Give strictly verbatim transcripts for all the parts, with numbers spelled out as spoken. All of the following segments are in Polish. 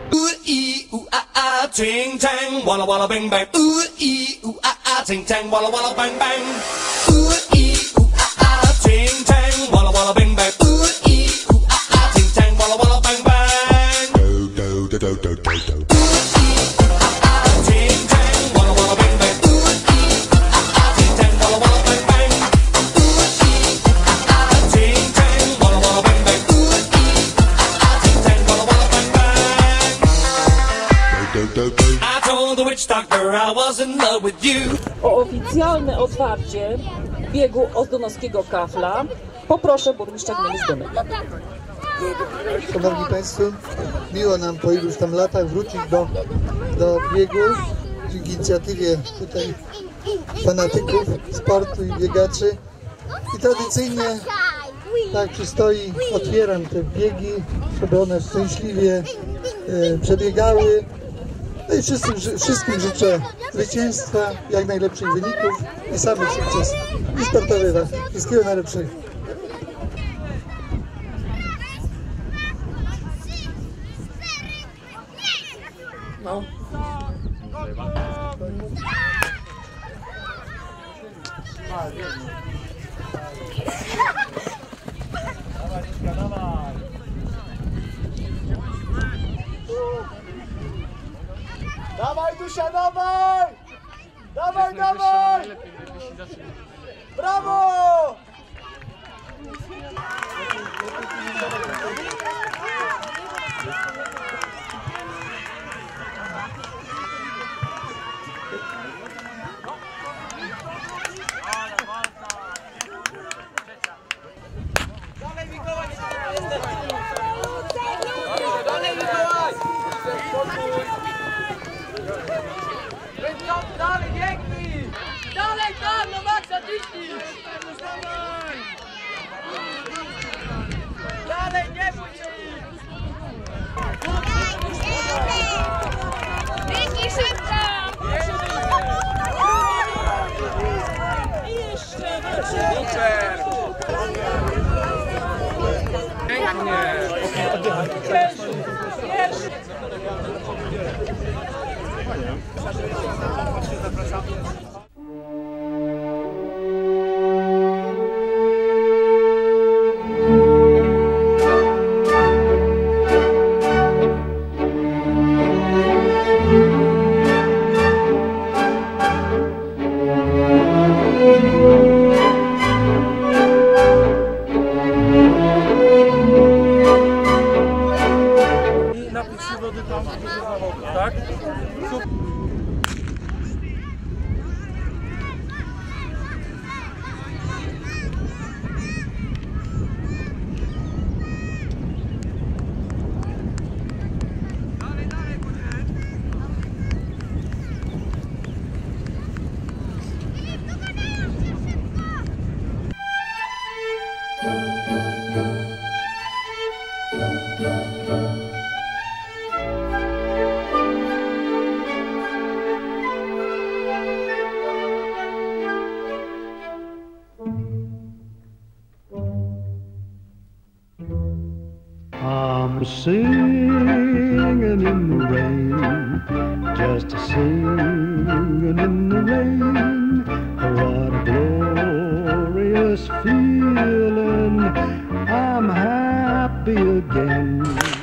Ooh ee ooh ah ah, ting tang, walla walla bang bang. Ooh ee ooh ah ah, ting tang, walla walla bang bang. Ooh ee ooh ah ah, ting tang, walla walla bang bang. Ooh ee ooh ah ah, ting tang, walla walla bang bang. Do do do do do do do. O oficjalne otwarcie biegu Ozdonowskiego Kafla poproszę burmistrza gminy Zdonek. Szanowni Państwo, miło nam po iluś tam latach wrócić do, do biegu dzięki inicjatywie tutaj fanatyków sportu i biegaczy. I tradycyjnie, tak przystoi, otwieram te biegi, żeby one szczęśliwie e, przebiegały. No i wszystkim, wszystkim życzę zwycięstwa, jak najlepszych wyników i samych sukcesów. I sportowych. Wszystkiego najlepszego. No. Dawaj, Dusia, dawaj! Dawaj, dawaj! Brawo! Dalej, Mikołaj! Dalej, Mikołaj! Dalej, biegnij! Dalej, tam, no Max, naciśnij! Dalej, nie bój się! Biegnij szybko! I jeszcze! Super! Pięknie! I napisz wody tam, gdzie jest zawody, tak? Super. I'm singing in the rain, just a singing in the rain. What a glorious feeling, I'm happy again.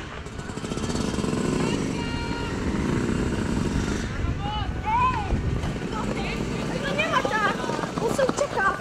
Nie ma tak! On sobie czeka!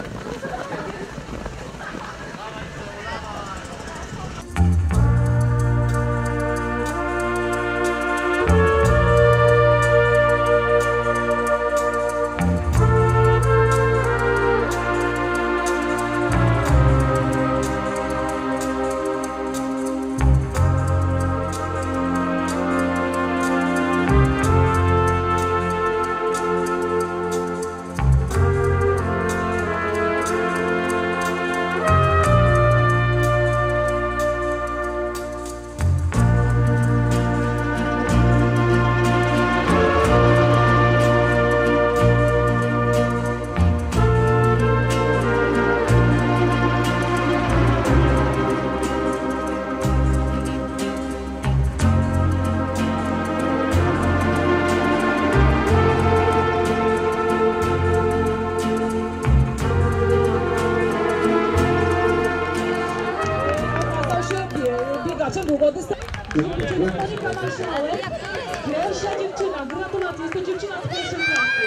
Monika Marszałek, pierwsza dziewczyna, gratulacje, jest to dziewczyna z pierwszej klasy.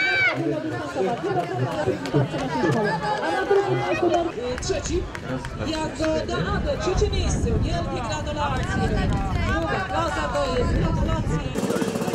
A na drugim miejscu numer trzeci, Jagoda Ade, trzecie miejsce, wielkie gratulacje. Druga klasa to jest gratulacje.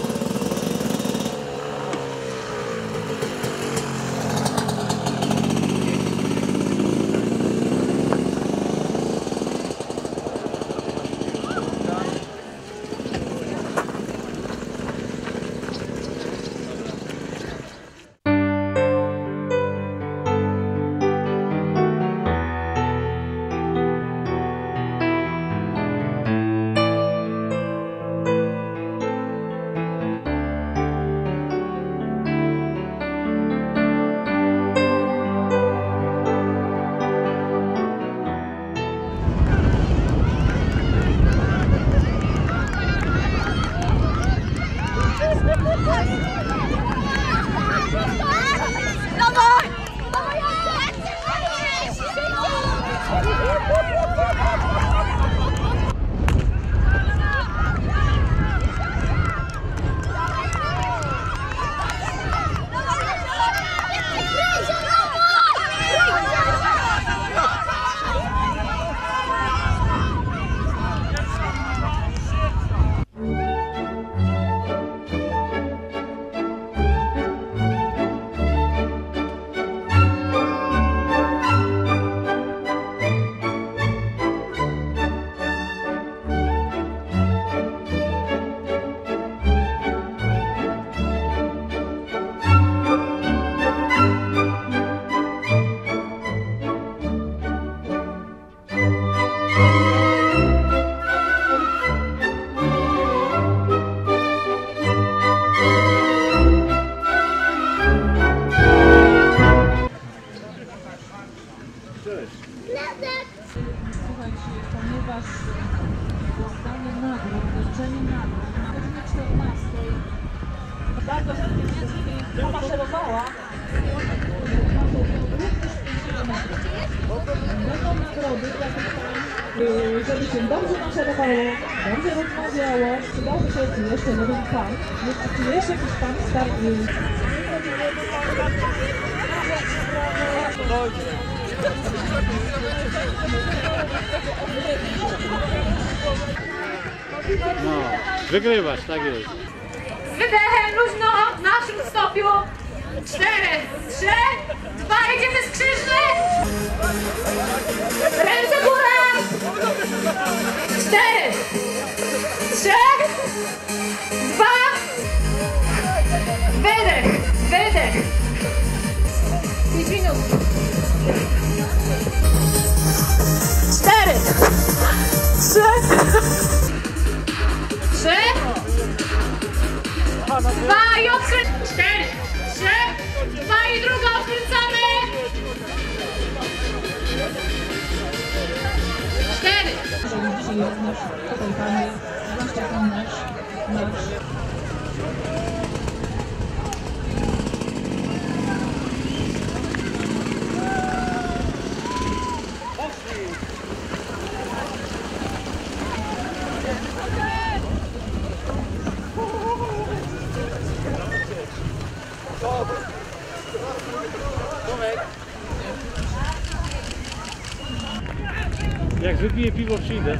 Słuchajcie, ponieważ dostanie nagród, wręczenie nagród na godzinie czternastej bardzo chętnie pomaszerowała. Będą nagrody dla tych pań, żeby się dobrze maszerowało, dobrze rozmawiało. Przydałby się jeszcze jeden pan. Czy jeszcze jakiś pan starczy? No, wygrywasz, tak jest. Z wydechem luźno w naszym stopiu. Cztery, trzy, dwa, jedziemy skrzyżny. Ręce górę. Cztery, trzy, dwa, wydech, wydech. pięć minut. Cztery, trzy, trzy, dwa i odkręcamy. Cztery, trzy, dwa i druga odkręcamy. Cztery. Dzisiaj jest nasz, tutaj panie, zwłaszcza ten nasz, nasz. Jak wypiję piwo, przyjdę.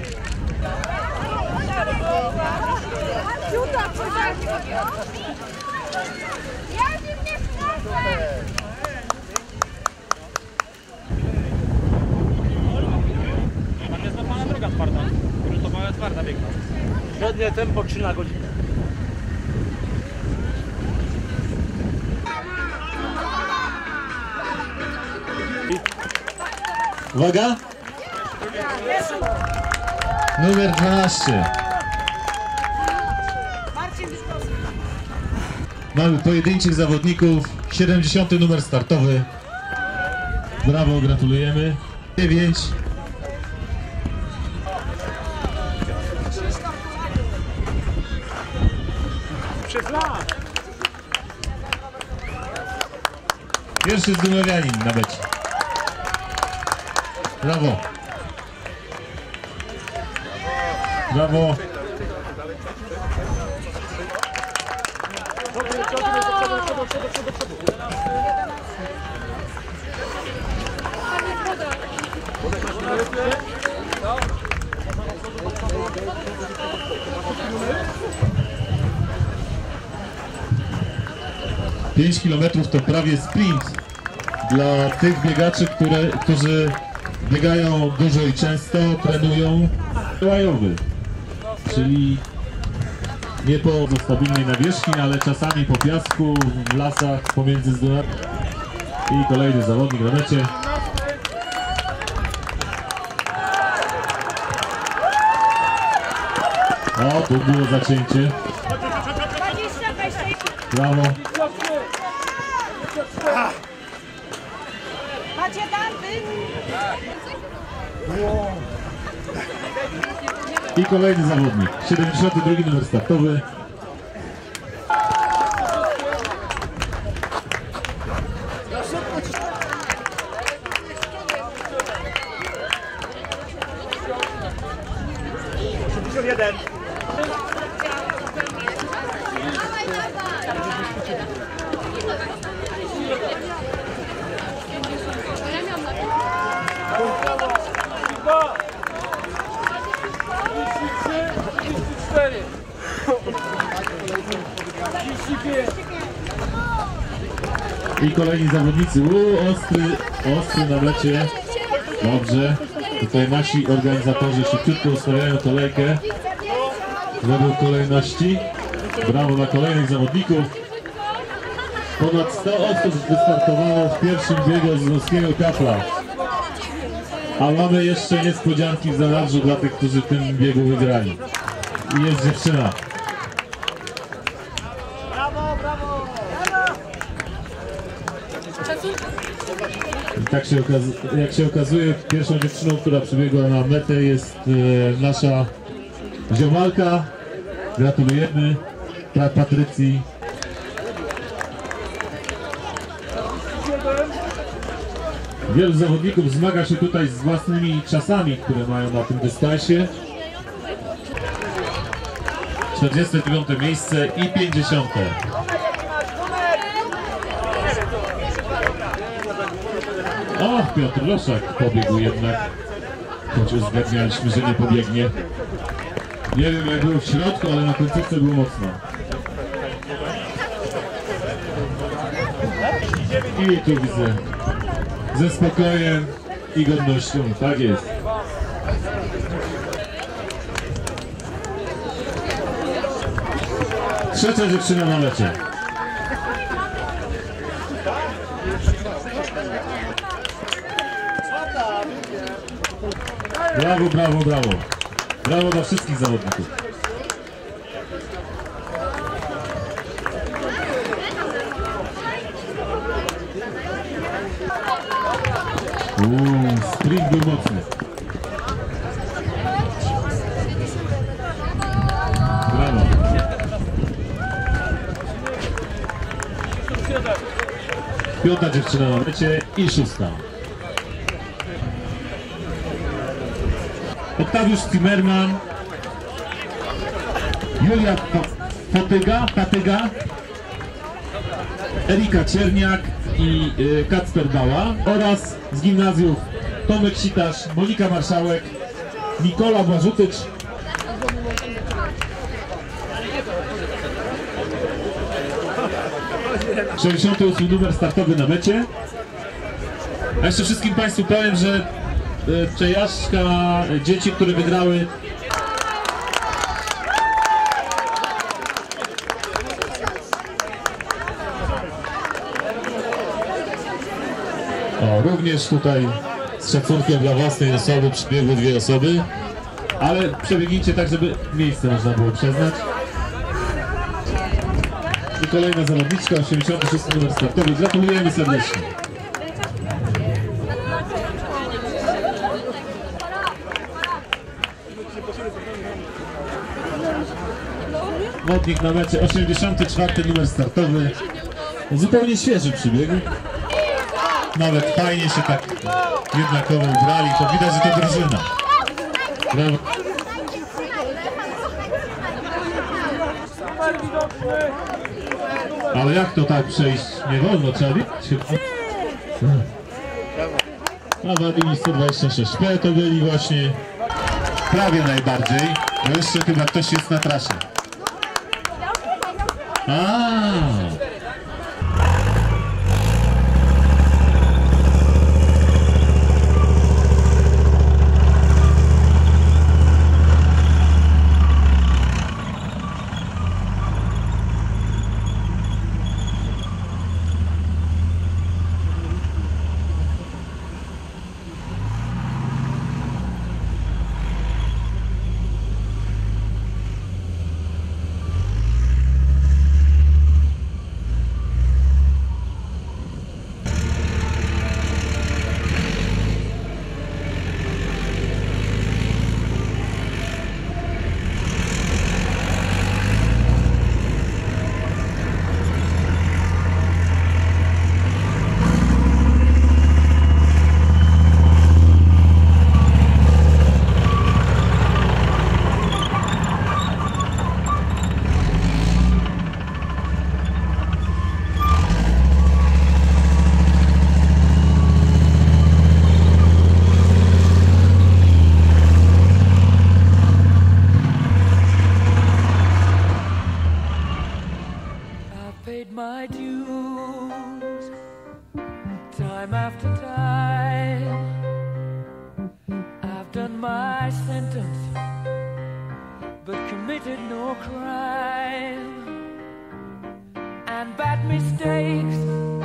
Tam jest złapana droga twarda. Gruntowała twarda biegna. Średnie tempo trzy na godzinę. Uwaga! Numer dwanaście. Mamy pojedynczych zawodników. siedemdziesiąty numer startowy. Brawo, gratulujemy. dziewięć. Przez lat! Pierwszy zdunowianin na becie. Brawo. Brawo. pięć kilometrów to prawie sprint dla tych biegaczy, które, którzy biegają dużo i często, trenują łajowy, czyli nie po stabilnej nawierzchni, ale czasami po piasku, w lasach, pomiędzy zdolami. I kolejny zawodnik na mecie. O, tu było zacięcie. Brawo. Macie tanty? I kolejny zawodnik, siedemdziesiąty drugi numer startowy. jeden. I kolejni zawodnicy. U, ostry, ostry na mecie. Dobrze. Tutaj nasi organizatorzy szybciutko ustawiają kolejkę według kolejności. Brawo dla kolejnych zawodników. Ponad sto osób wystartowało w pierwszym biegu z Ląskiego Kapla. A mamy jeszcze niespodzianki w zanadrzu dla tych, którzy w tym biegu wygrali. I jest dziewczyna. Brawo, brawo! I tak się okaz- jak się okazuje, pierwszą dziewczyną, która przybiegła na metę, jest e, nasza ziomalka. Gratulujemy pra Patrycji. Wielu zawodników zmaga się tutaj z własnymi czasami, które mają na tym dystansie. czterdzieste dziewiąte miejsce i pięćdziesiąte. O, Piotr Loszak pobiegł jednak, choć uzgadnialiśmy, że nie pobiegnie. Nie wiem jak było w środku, ale na końcówce było mocno. I tu widzę, ze spokojem i godnością, tak jest. Trzecia dziewczyna na mecie. Brawo, brawo, brawo. Brawo dla wszystkich zawodników. Uuu, sprint był mocny. Brawo. Piąta dziewczyna na mecie i szósta. Oktawiusz Zimmerman, Julia Patyga, Patyga, Erika Czerniak i y, Kacper Bała oraz z gimnazjów Tomek Sitasz, Monika Marszałek, Nikola Błażutycz, sześćdziesiąty ósmy numer startowy na mecie. A jeszcze wszystkim Państwu powiem, że przejażdżka dzieci, które wygrały o, również tutaj z szacunkiem dla własnej osoby przybiegły dwie osoby, ale przebiegnijcie tak, żeby miejsce można było przyznać. I kolejna zawodniczka, osiemdziesiąty szósty numer startowy. Gratulujemy serdecznie. Wodnik na mecie, osiemdziesiąty czwarty numer startowy. Zupełnie świeży przybieg. Nawet fajnie się tak jednakowo ubrali, to widać, że to drużyna. Brawo. Numer widoczny! Numer Ale jak to tak przejść? Nie wolno, trzeba wjechać chyba. A Wadini sto dwadzieścia sześć P to byli właśnie prawie najbardziej, bo jeszcze chyba ktoś jest na trasie. A. Paid my dues time after time. I've done my sentence, but committed no crime. And bad mistakes,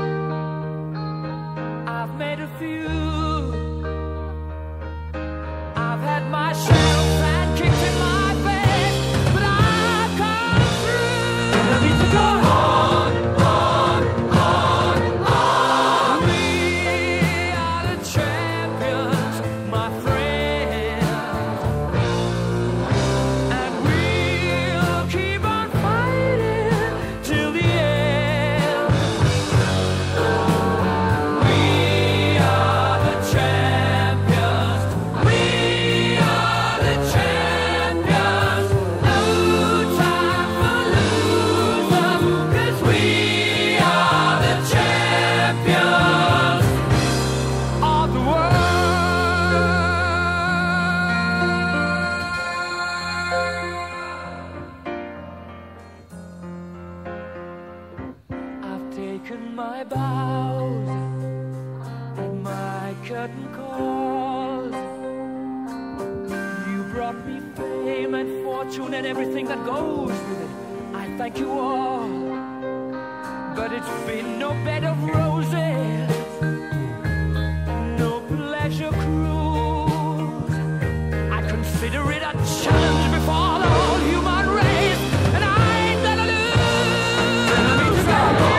I've made a few. I've had my shadows and kicks in my face, but I've come through. I need to go on. My bows and my curtain calls. You brought me fame and fortune and everything that goes with it. I thank you all, but it's been no bed of roses, no pleasure cruise. I consider it a challenge before the whole human race, and I ain't gonna lose. I mean, to go.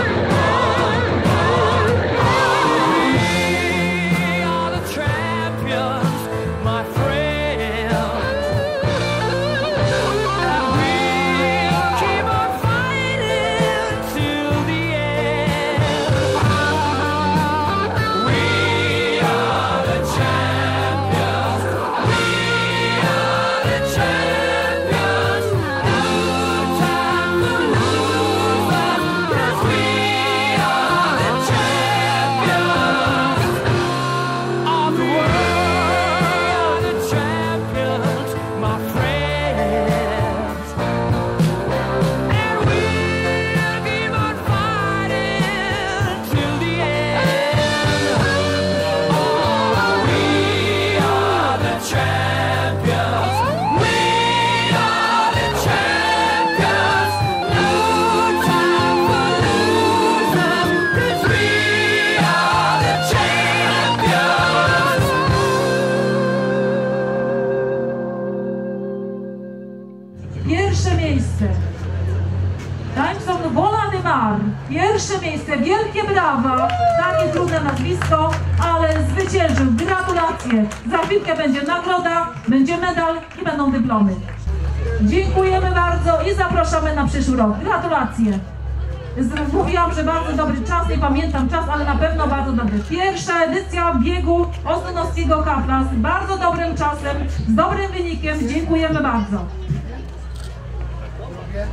Pierwsze miejsce. Tańczą Wolany Mar. Pierwsze miejsce. Wielkie brawa. Takie trudne nazwisko, ale zwyciężył. Gratulacje. Za chwilkę będzie nagroda, będzie medal i będą dyplomy. Dziękujemy bardzo i zapraszamy na przyszły rok. Gratulacje. Mówiłam, że bardzo dobry czas, nie pamiętam czas, ale na pewno bardzo dobry. Pierwsza edycja biegu Ostrunowskiego Kapla z bardzo dobrym czasem, z dobrym wynikiem. Dziękujemy bardzo.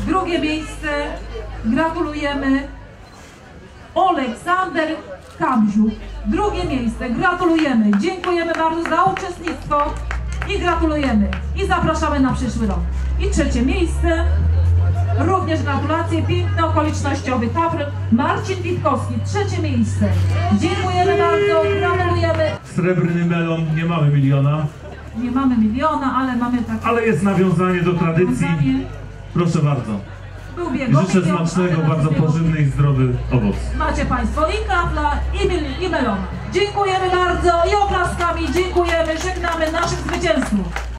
Drugie miejsce gratulujemy Aleksander Kabziuk. Drugie miejsce gratulujemy. Dziękujemy bardzo za uczestnictwo i gratulujemy. I zapraszamy na przyszły rok. I trzecie miejsce, również gratulacje, piękny okolicznościowy Tafr, Marcin Witkowski. Trzecie miejsce. Dziękujemy bardzo, gratulujemy. Srebrny melon, nie mamy miliona. Nie mamy miliona, ale mamy takie... Ale jest nawiązanie do tradycji. Nawiązanie. Proszę bardzo. Był I biegł życzę milion, smacznego, ale bardzo biegł- pożywny i zdrowy owoc. Macie Państwo i kafla, i, mil, i melona. Dziękujemy bardzo i oklaskami dziękujemy, żegnamy naszych zwycięzców.